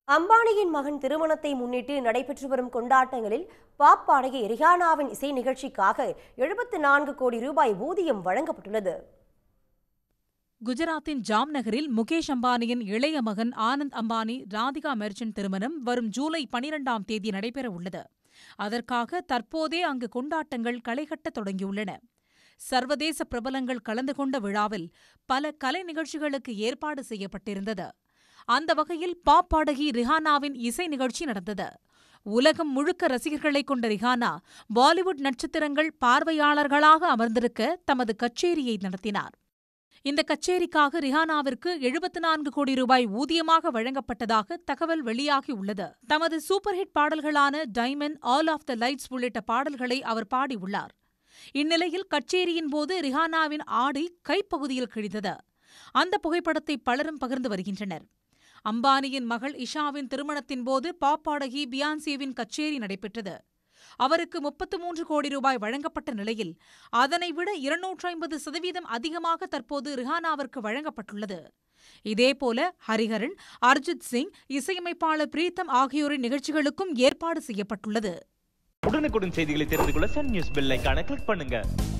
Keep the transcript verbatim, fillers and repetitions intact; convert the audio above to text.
அம்பானியின் மகன் திருமணத்தை முன்னிட்டு நடைபெற்று வரும் கொண்டாட்டங்களில் பாப் பாடகி ரிஹானாவின் இசை நிகழ்ச்சிக்காக எழுபத்து நான்கு கோடி ரூபாய் ஊதியம் வழங்கப்பட்டுள்ளது. குஜராத்தின் ஜாம்நகரில் முகேஷ் அம்பானியின் இளைய மகன் ஆனந்த் அம்பானி ராதிகா மெர்ச்சன்ட் திருமணம் வரும் ஜூலை பனிரெண்டாம் தேதி நடைபெறவுள்ளது. அதற்காக தற்போதே அங்கு கொண்டாட்டங்கள் களைகட்டத் தொடங்கியுள்ளன. சர்வதேச பிரபலங்கள் கலந்து கொண்ட விழாவில் பல கலை நிகழ்ச்சிகளுக்கு ஏற்பாடு செய்யப்பட்டிருந்தது. அந்த வகையில் பாப் பாடகி ரிஹானாவின் இசை நிகழ்ச்சி நடந்தது. உலகம் முழுக்க ரசிகர்களை கொண்ட ரிஹானா பாலிவுட் நட்சத்திரங்கள் பார்வையாளர்களாக அமர்ந்திருக்க தமது கச்சேரியை நடத்தினார். இந்த கச்சேரிக்காக ரிஹானாவிற்கு எழுபத்து நான்கு கோடி ரூபாய் ஊதியமாக வழங்கப்பட்டதாக தகவல் வெளியாகியுள்ளது. தமது சூப்பர் ஹிட் பாடல்களான diamond, all of the lights உள்ளிட்ட பாடல்களை அவர் பாடியுள்ளார். இந்நிலையில் கச்சேரியின் போது ரிஹானாவின் ஆடை கைப்பகுதியில் கிழிந்தது. அந்த புகைப்படத்தை பலரும் பகிர்ந்து வருகின்றனர். அம்பானியின் மகள் இஷாவின் திருமணத்தின் போது பாப் பாடகி பியான்சேவின் கச்சேரி நடைபெற்றது. அவருக்கு முப்பத்து மூன்று கோடி ரூபாய் வழங்கப்பட்ட நிலையில் அதனை விட இருநூற்று ஐம்பது சதவீதம் அதிகமாக தற்போது ரிஹானாவிற்கு வழங்கப்பட்டுள்ளது. இதேபோல ஹரிஹரன், அர்ஜித் சிங், இசையமைப்பாளர் பிரீத்தம் ஆகியோரின் நிகழ்ச்சிகளுக்கும் ஏற்பாடு செய்யப்பட்டுள்ளது. உடனுக்குடன் செய்திகளை தெரிந்து கொள்ள சன் நியூஸ் பெல் ஐகானை கிளிக் பண்ணுங்க.